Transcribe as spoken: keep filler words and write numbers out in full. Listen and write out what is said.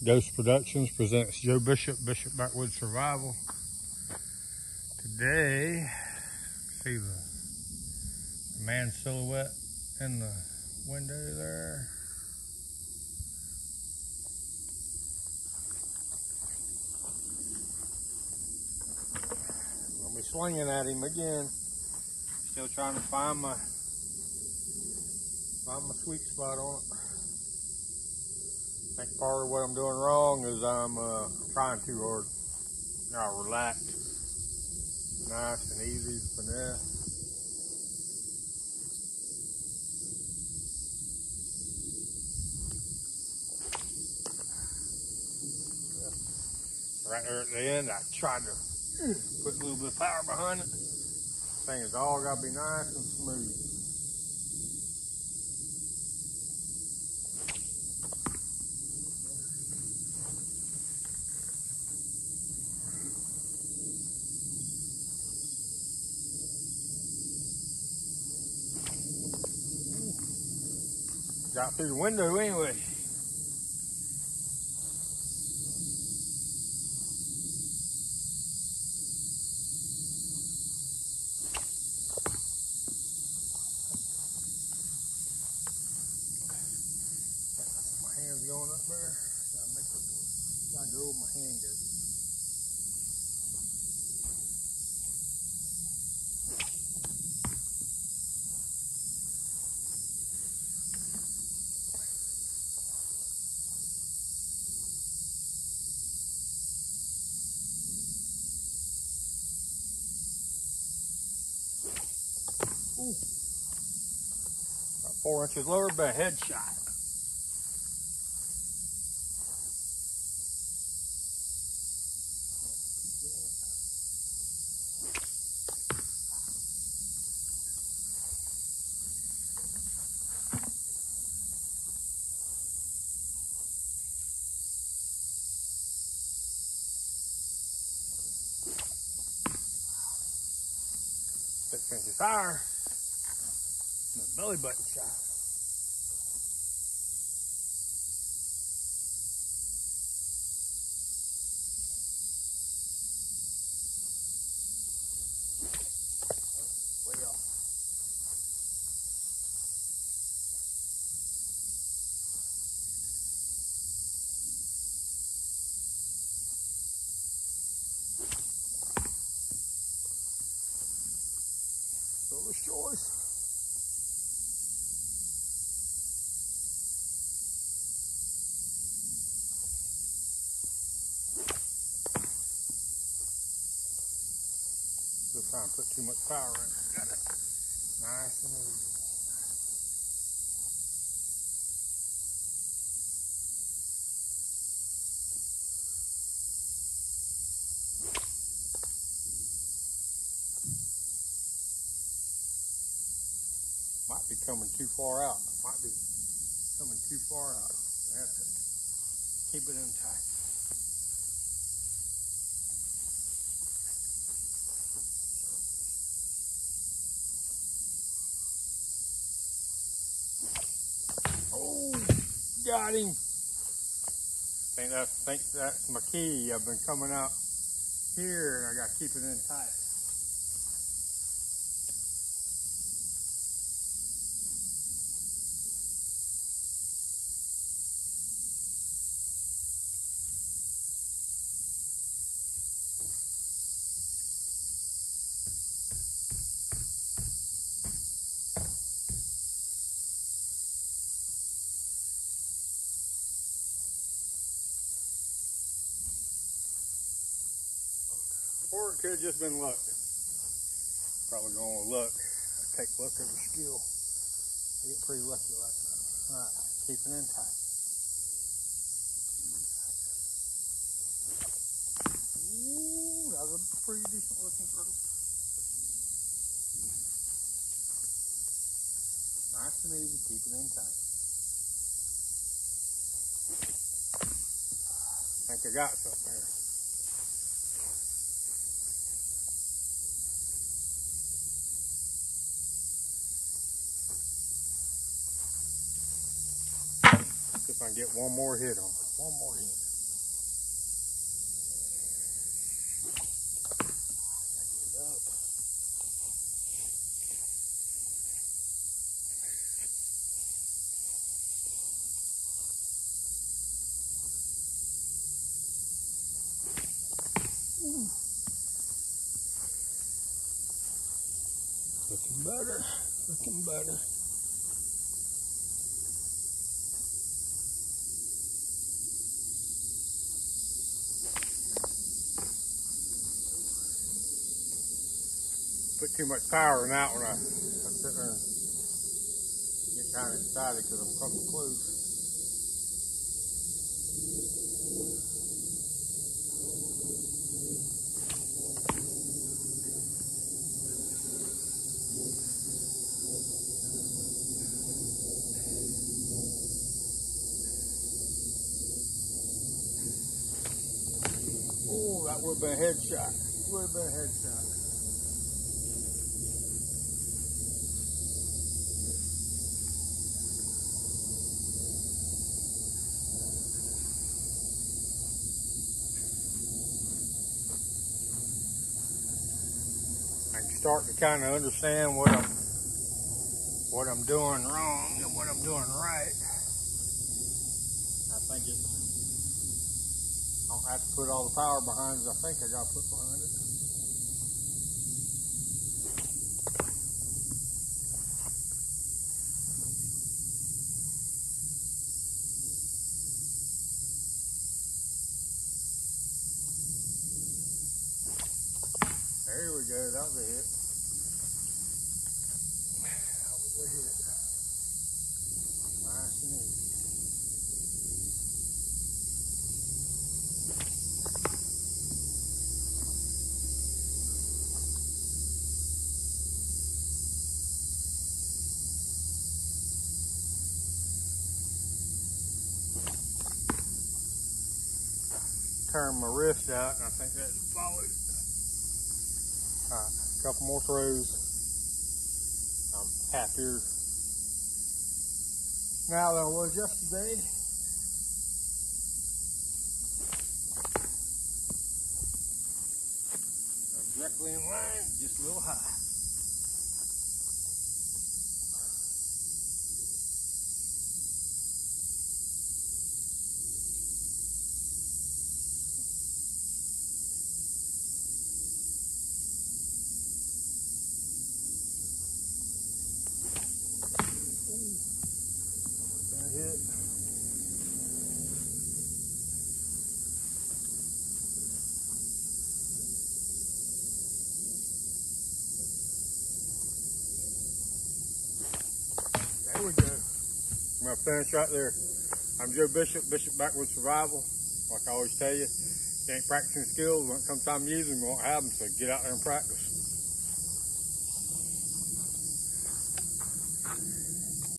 Ghost Productions presents Joe Bishop, Bishop Backwoods Survival. Today, see the man silhouette in the window there. I'll be swinging at him again. Still trying to find my find my sweet spot on it. I think part of what I'm doing wrong is I'm uh, trying too hard. Now relax, nice and easy, finesse. Right there at the end, I tried to put a little bit of power behind it. Thing is all got to be nice and smooth. Got through the window anyway. My hand's going up there. Gotta make it, gotta go where my hand goes. Ooh. About four inches lower, but a headshot. Six inches higher. My belly button shot. Way off. Silver Shores. Still trying to put too much power in it. Got it. Nice and easy. Might be coming too far out. Might be coming too far out. I have to keep it in tight. Oh, got him. Think that, think that's my key. I've been coming out here and I got to keep it in tight. Or it could have just been luck. Probably going with luck. I take luck as a skill. I get pretty lucky like that. Alright, keep it in tight. Ooh, that was a pretty decent looking group. Nice and easy, keep it in tight. I think I got something there. See if I can get one more hit on it. One more hit. better, looking better. Put too much power in that one. I, I sit there and get kind of excited because I'm coming close. Oh, that would have been a headshot. Would have been a headshot. I'm starting to kind of understand what I'm what I'm doing wrong and what I'm doing right. I think it. I don't have to put all the power behind it. I think I got to put behind it. There we go. That was a hit. That was a hit. Nice and easy. Turn my wrist out, and I think that's followed. All right, a couple more throws. I'm happier now than I was yesterday. I'm directly in line, just a little high. Hit. There we go. I'm going to finish right there. I'm Joe Bishop, Bishop Backwoods Survival. Like I always tell you, you ain't practicing skills. When it comes time to use them, you won't have them, so get out there and practice.